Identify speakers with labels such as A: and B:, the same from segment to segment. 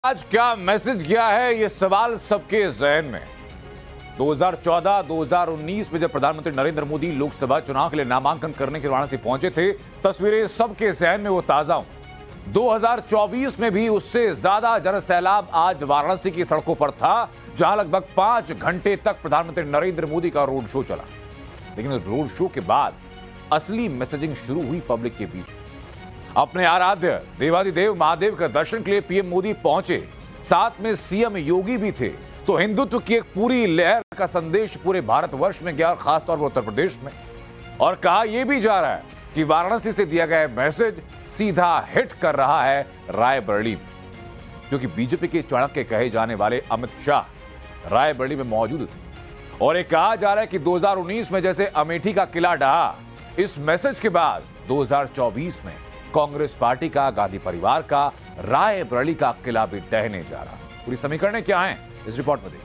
A: आज क्या मैसेज गया है, ये सवाल सबके जहन में। 2014-2019 में जब प्रधानमंत्री नरेंद्र मोदी लोकसभा चुनाव के लिए नामांकन करने के लिए वाराणसी पहुंचे थे, तस्वीरें सबके जहन में वो ताजा हूं। 2024 में भी उससे ज्यादा जनसैलाब आज वाराणसी की सड़कों पर था, जहां लगभग 5 घंटे तक प्रधानमंत्री नरेंद्र मोदी का रोड शो चला। लेकिन रोड शो के बाद असली मैसेजिंग शुरू हुई पब्लिक के बीच। अपने आराध्य देवादिदेव महादेव का दर्शन के लिए पीएम मोदी पहुंचे, साथ में सीएम योगी भी थे। तो हिंदुत्व की एक पूरी लहर का संदेश पूरे भारतवर्ष में गया, और खासतौर पर उत्तर प्रदेश में। और कहा यह भी जा रहा है कि वाराणसी से दिया गया मैसेज सीधा हिट कर रहा है रायबरेली में, क्योंकि बीजेपी के चाणक्य कहे जाने वाले अमित शाह रायबरेली में मौजूद थे। और यह कहा जा रहा है कि 2019 में जैसे अमेठी का किला ढहा, इस मैसेज के बाद 2024 में कांग्रेस पार्टी का, गांधी परिवार का, रायबरेली का किला भी ढहने जा रहा। पूरी समीकरणें क्या हैं, इस रिपोर्ट में देखिए।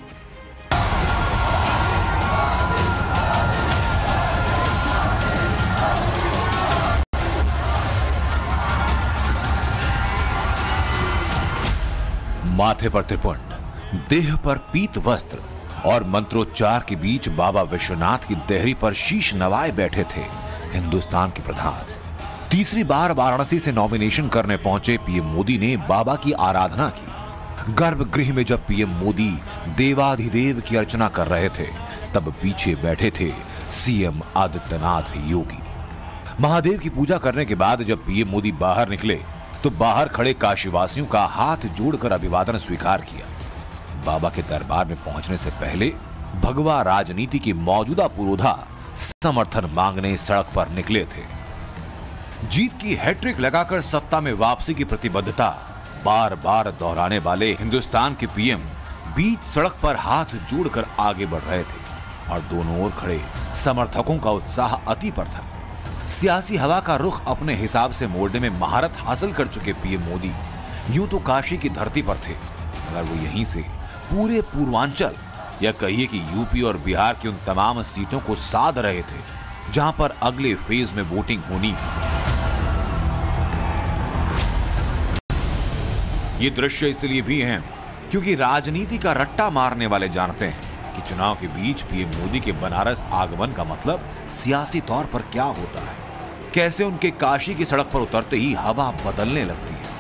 B: माथे पर त्रिपुंड, देह पर पीत वस्त्र और मंत्रोच्चार के बीच बाबा विश्वनाथ की देहरी पर शीश नवाए बैठे थे हिंदुस्तान के प्रधान। तीसरी बार वाराणसी से नॉमिनेशन करने पहुंचे पीएम मोदी ने बाबा की आराधना की। गर्भगृह में जब पीएम मोदी देवाधिदेव की अर्चना कर रहे थे, तब पीछे बैठे थे सीएम आदित्यनाथ योगी। महादेव की पूजा करने के बाद जब पीएम मोदी बाहर निकले, तो बाहर खड़े काशीवासियों का हाथ जोड़कर अभिवादन स्वीकार किया। बाबा के दरबार में पहुंचने से पहले भगवा राजनीति की मौजूदा पुरोधा समर्थन मांगने सड़क पर निकले थे। जीत की हैट्रिक लगाकर सत्ता में वापसी की प्रतिबद्धता बार बार दोहराने वाले हिंदुस्तान के पीएम बीच सड़क पर हाथ जोड़कर आगे बढ़ रहे थे, और दोनों ओर खड़े समर्थकों का उत्साह अति पर था। सियासी हवा का रुख अपने हिसाब से मोड़ने में महारत हासिल कर चुके पीएम मोदी यूं तो काशी की धरती पर थे, मगर वो यहीं से पूरे पूर्वांचल या कहिए कि यूपी और बिहार की उन तमाम सीटों को साध रहे थे, जहां पर अगले फेज में वोटिंग होनी। ये दृश्य इसलिए भी हैं क्योंकि राजनीति का रट्टा मारने वाले जानते हैं कि चुनाव के बीच पीएम मोदी के बनारस आगमन का मतलब सियासी तौर पर क्या होता है, कैसे उनके काशी की सड़क पर उतरते ही हवा बदलने लगती है।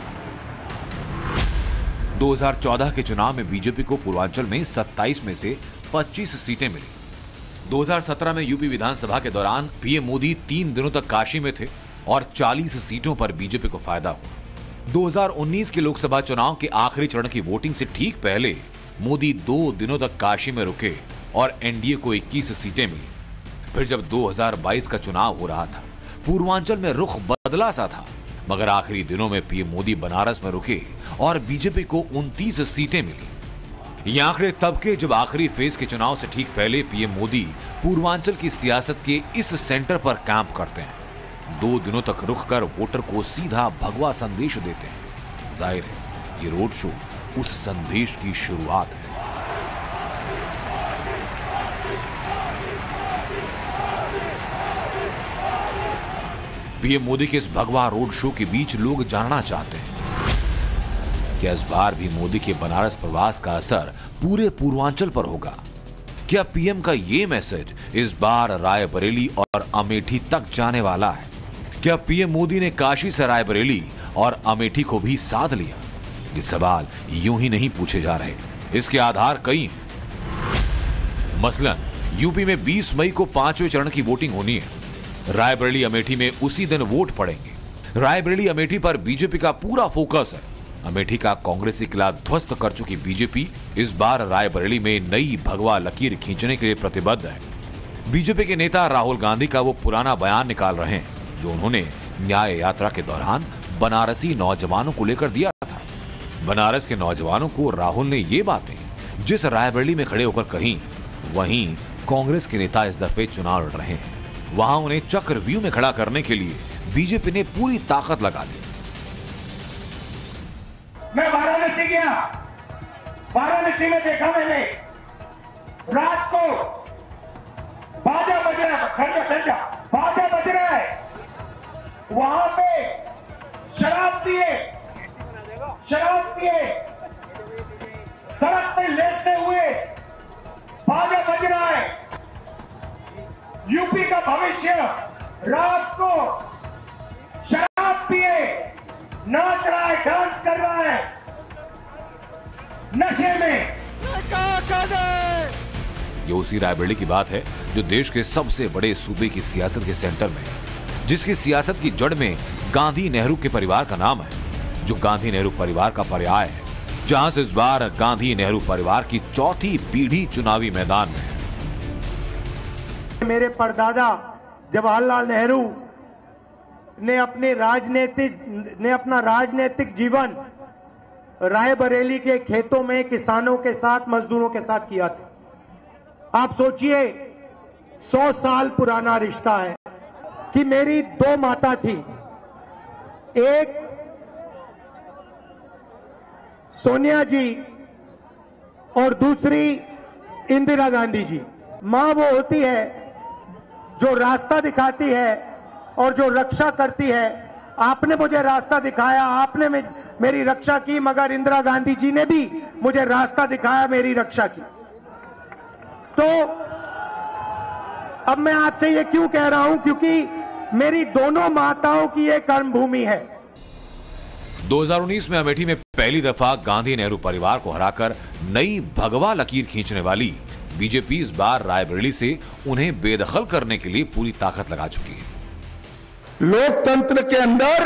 B: 2014 के चुनाव में बीजेपी को पूर्वांचल में 27 में से 25 सीटें मिली। 2017 में यूपी विधानसभा के दौरान पीएम मोदी 3 दिनों तक काशी में थे और 40 सीटों पर बीजेपी को फायदा हुआ। 2019 के लोकसभा चुनाव के आखिरी चरण की वोटिंग से ठीक पहले मोदी 2 दिनों तक काशी में रुके और एनडीए को 21 सीटें मिली। फिर जब 2022 का चुनाव हो रहा था, पूर्वांचल में रुख बदला सा था, मगर आखिरी दिनों में पीएम मोदी बनारस में रुके और बीजेपी को 29 सीटें मिली। ये आंकड़े तब के जब आखिरी फेज के चुनाव से ठीक पहले पीएम मोदी पूर्वांचल की सियासत के इस सेंटर पर कैंप करते हैं। 2 दिनों तक रुक कर वोटर को सीधा भगवा संदेश देते हैं। जाहिर है ये रोड शो उस संदेश की शुरुआत है। पीएम मोदी के इस भगवा रोड शो के बीच लोग जानना चाहते हैं क्या इस बार भी मोदी के बनारस प्रवास का असर पूरे पूर्वांचल पर होगा। क्या पीएम का ये मैसेज इस बार रायबरेली और अमेठी तक जाने वाला है। क्या पीएम मोदी ने काशी से रायबरेली और अमेठी को भी साध लिया। ये सवाल यूं ही नहीं पूछे जा रहे, इसके आधार कई हैं। मसलन यूपी में 20 मई को 5वें चरण की वोटिंग होनी है। रायबरेली अमेठी में उसी दिन वोट पड़ेंगे। रायबरेली अमेठी पर बीजेपी का पूरा फोकस है। अमेठी का कांग्रेसी किला ध्वस्त कर चुकी बीजेपी इस बार रायबरेली में नई भगवा लकीर खींचने के लिए प्रतिबद्ध है। बीजेपी के नेता राहुल गांधी का वो पुराना बयान निकाल रहे हैं जो उन्होंने न्याय यात्रा के दौरान बनारसी नौजवानों को लेकर दिया था। बनारस के नौजवानों को राहुल ने ये बातें जिस रायबरेली में खड़े होकर कही, वहीं कांग्रेस के नेता इस दफे चुनाव लड़ रहे हैं। वहां उन्हें चक्रव्यूह में खड़ा करने के लिए बीजेपी ने पूरी ताकत लगा दी।
C: मैं वाराणसी गया, वाराणसी में देखा मैंने रात को बाजा बज रहा है, बाजा बज रहा है, वहां पे शराब पिए शराब पिए सड़क पे लेटते हुए बाजा बज रहा है। यूपी का भविष्य रात को शराब पिए नाच रहा है, डांस कर रहा है, नशे में।
B: ये उसी रायबरेली की बात है जो देश के सबसे बड़े सूबे की सियासत के सेंटर में, जिसकी सियासत की जड़ में गांधी नेहरू के परिवार का नाम है, जो गांधी नेहरू परिवार का पर्याय है, जहां से इस बार गांधी नेहरू परिवार की चौथी पीढ़ी चुनावी मैदान में है।
D: मेरे परदादा जवाहरलाल नेहरू ने अपना राजनीतिक जीवन रायबरेली के खेतों में किसानों के साथ, मजदूरों के साथ किया था। आप सोचिए 100 साल पुराना रिश्ता है कि मेरी 2 माता थी, एक सोनिया जी और दूसरी इंदिरा गांधी जी। मां वो होती है जो रास्ता दिखाती है और जो रक्षा करती है। आपने मुझे रास्ता दिखाया, आपने मेरी रक्षा की, मगर इंदिरा गांधी जी ने भी मुझे रास्ता दिखाया, मेरी रक्षा की। तो अब मैं आपसे ये क्यों कह रहा हूं, क्योंकि मेरी दोनों माताओं की ये कर्मभूमि है।
B: 2019 में अमेठी में पहली दफा गांधी नेहरू परिवार को हराकर नई भगवा लकीर खींचने वाली बीजेपी इस बार रायबरेली से उन्हें बेदखल करने के लिए पूरी ताकत लगा चुकी है।
E: लोकतंत्र के अंदर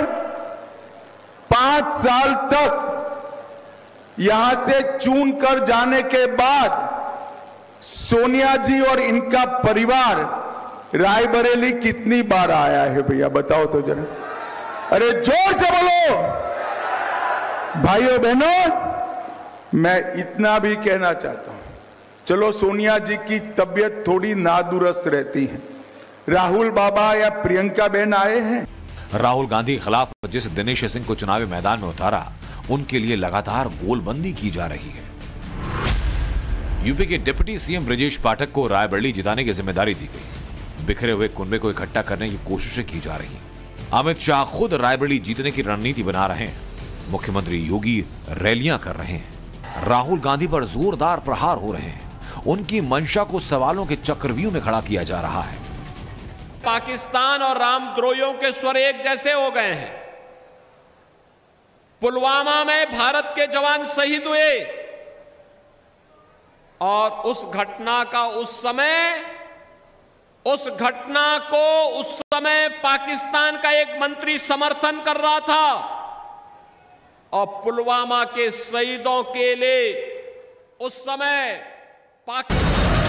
E: 5 साल तक यहां से चुन कर जाने के बाद सोनिया जी और इनका परिवार रायबरेली कितनी बार आया है भैया, बताओ तो जरा। अरे जोर से बोलो भाइयों बहनों। मैं इतना भी कहना चाहता हूं, चलो सोनिया जी की तबीयत थोड़ी नादुरुस्त रहती है, राहुल बाबा या प्रियंका बहन आए हैं।
B: राहुल गांधी के खिलाफ जिस दिनेश सिंह को चुनावी मैदान में उतारा, उनके लिए लगातार गोलबंदी की जा रही है। यूपी के डिप्टी सीएम ब्रजेश पाठक को रायबरेली जिताने की जिम्मेदारी दी गई। बिखरे हुए कुनबे को इकट्ठा करने की कोशिशें की जा रही हैं। अमित शाह खुद रायबरेली जीतने की रणनीति बना रहे हैं। मुख्यमंत्री योगी रैलियां कर रहे हैं। राहुल गांधी पर जोरदार प्रहार हो रहे हैं। उनकी मंशा को सवालों के चक्रव्यूह में खड़ा किया जा रहा है।
F: पाकिस्तान और रामद्रोहियों के स्वर एक जैसे हो गए हैं। पुलवामा में भारत के जवान शहीद हुए और उस घटना को उस समय पाकिस्तान का एक मंत्री समर्थन कर रहा था और पुलवामा के शहीदों के लिए उस समय पाकिस्तान